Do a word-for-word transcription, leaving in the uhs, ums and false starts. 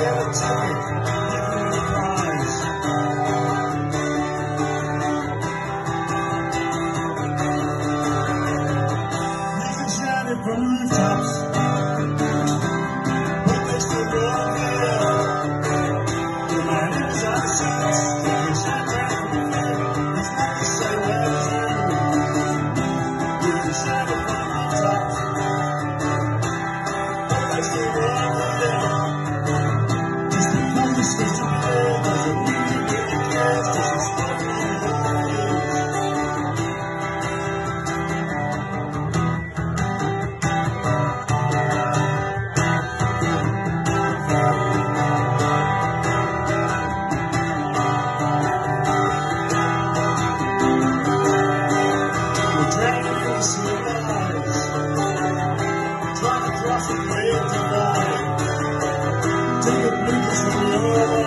get a ticket, give me a prize. You can shout it from rooftops, but they still go up here. Your mind is out of seats, you can shout back from here. It's not the same as you. You can shout it from rooftops, but they still go up here. Just because it's supposed to be there doesn't mean you really care, 'cause it's spoken in the news. Trying to cross a great divide. Take a picture from your